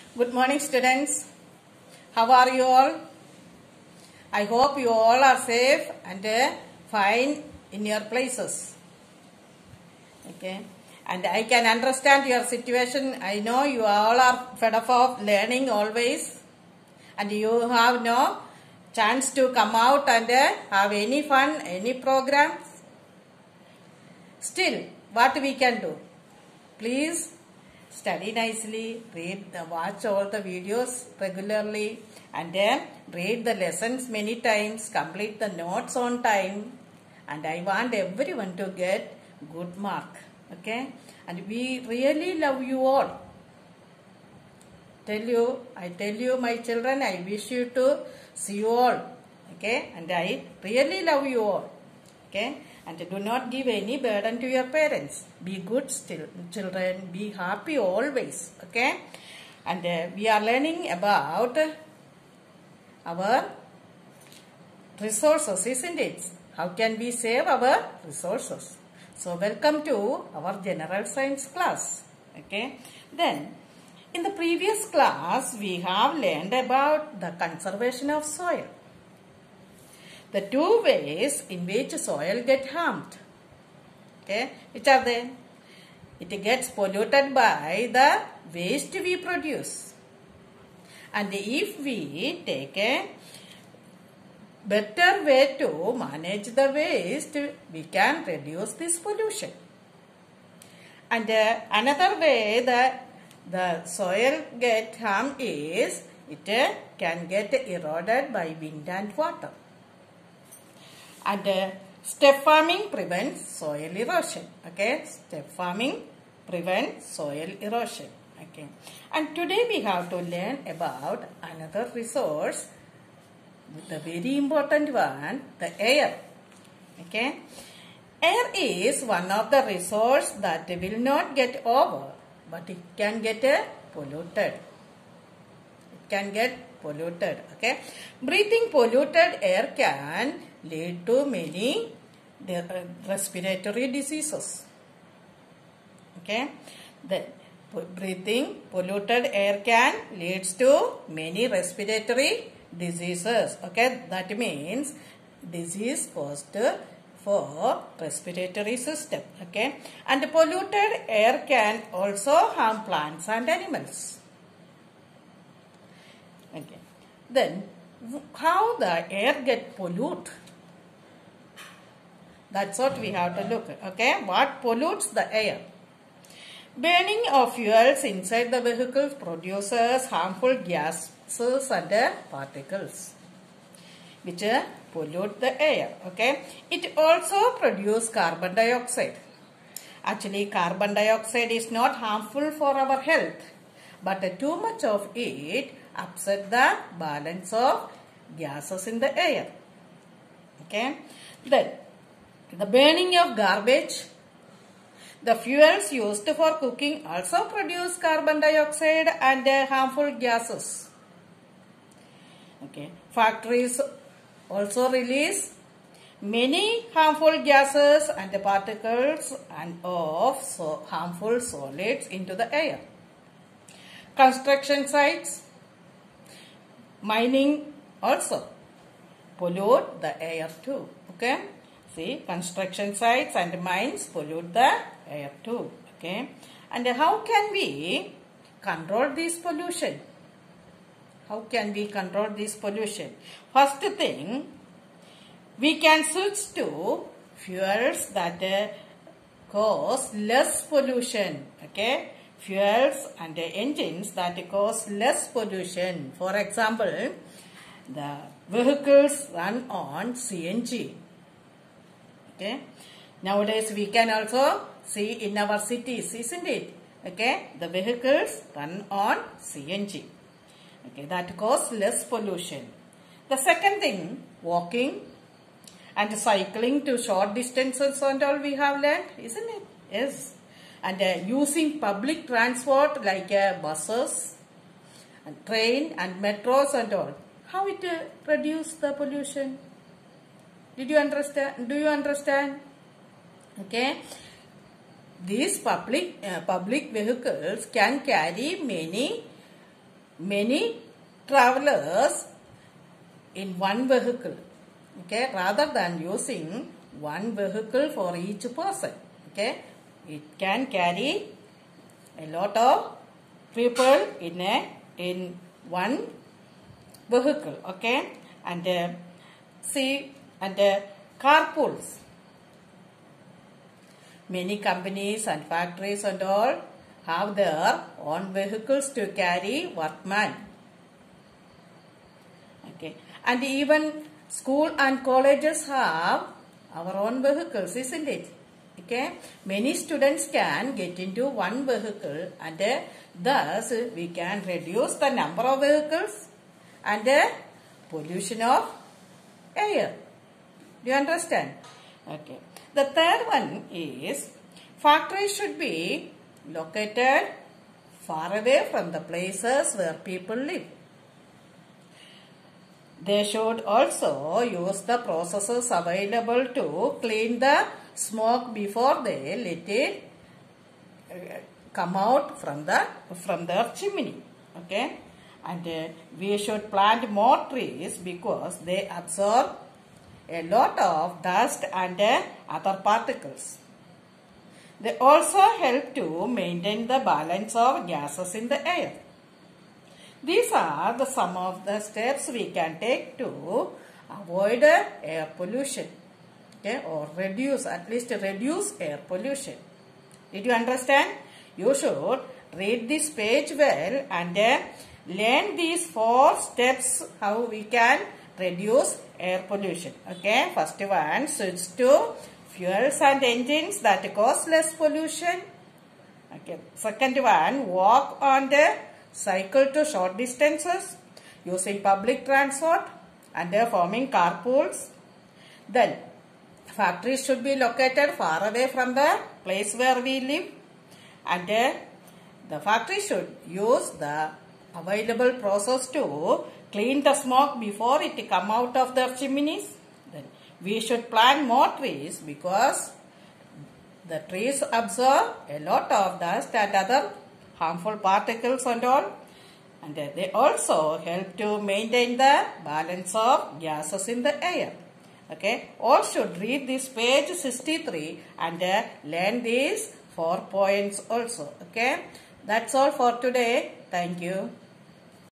Good morning, students. How are you all? I hope you all are safe and fine in your places. Okay. And I can understand your situation. I know you all are fed up of learning always. And you have no chance to come out and have any fun, any programs. Still, what we can do? Please study nicely, watch all the videos regularly, and then read the lessons many times, complete the notes on time, and I want everyone to get good mark. Okay, and we really love you all. I tell you, my children, I wish you to see you all. Okay, and I really love you all. Okay, and do not give any burden to your parents. Be good still, children. Be happy always. Okay, and we are learning about our resources, isn't it? How can we save our resources? So welcome to our general science class. Okay, then in the previous class we have learned about the conservation of soil. The two ways in which soil get harmed. Okay, which are they? It gets polluted by the waste we produce. And if we take a better way to manage the waste, we can reduce this pollution. And another way that the soil get harmed is it can get eroded by wind and water. And step farming prevents soil erosion. Okay, step farming prevents soil erosion. Okay, and today we have to learn about another resource, the very important one, the air. Okay, air is one of the resources that will not get over, but it can get polluted. It can get polluted. Okay, breathing polluted air can lead to many respiratory diseases. Okay, the breathing polluted air can leads to many respiratory diseases. Okay, that means disease caused for respiratory system. Okay, and polluted air can also harm plants and animals. Okay, then how the air get polluted? That's what we have to look at. Okay, what pollutes the air? Burning of fuels inside the vehicles produces harmful gases and particles which pollute the air. Okay, it also produces carbon dioxide. Actually, carbon dioxide is not harmful for our health, but too much of it upsets the balance of gases in the air. Okay, then the burning of garbage, the fuels used for cooking also produce carbon dioxide and harmful gases. Okay, factories also release many harmful gases and particles and of harmful solids into the air. Construction sites, mining also pollute the air too. Okay, see, construction sites and mines pollute the air too. Okay, and how can we control this pollution? How can we control this pollution? First thing, we can switch to fuels that cause less pollution. Okay, fuels and engines that cause less pollution. For example, the vehicles run on CNG. Okay, nowadays we can also see in our cities, isn't it? Okay, the vehicles run on CNG. Okay, that cause less pollution. The second thing, walking and cycling to short distances and all we have learned, isn't it? Yes. And using public transport like buses, and train and metros and all. How it reduce the pollution? Did you understand? Do you understand? Okay. These public vehicles can carry many many travelers in one vehicle, okay, rather than using one vehicle for each person, okay. It can carry a lot of people in one vehicle, okay. And carpools. Many companies and factories and all have their own vehicles to carry workmen. Okay. And even school and colleges have our own vehicles, isn't it? Okay. Many students can get into one vehicle, and thus we can reduce the number of vehicles and pollution of air. Do you understand? Okay. The third one is factories should be located far away from the places where people live. They should also use the processes available to clean the smoke before they let it come out from the chimney. Okay, and we should plant more trees because they absorb a lot of dust and other particles. They also help to maintain the balance of gases in the air. These are some of the steps we can take to avoid air pollution, okay, or at least reduce air pollution. Did you understand? You should read this page well and learn these 4 steps how we can reduce air pollution. Okay, first one, switch to fuels and engines that cause less pollution. Okay, second one, walk on the cycle to short distances using public transport and forming carpools. Then factories should be located far away from the place where we live, and the factory should use the available process to clean the smoke before it come out of their chimneys. Then we should plant more trees because the trees absorb a lot of dust and other harmful particles and all, and they also help to maintain the balance of gases in the air. Okay, all should read this page 63 and learn these 4 points also. Okay, that's all for today. Thank you.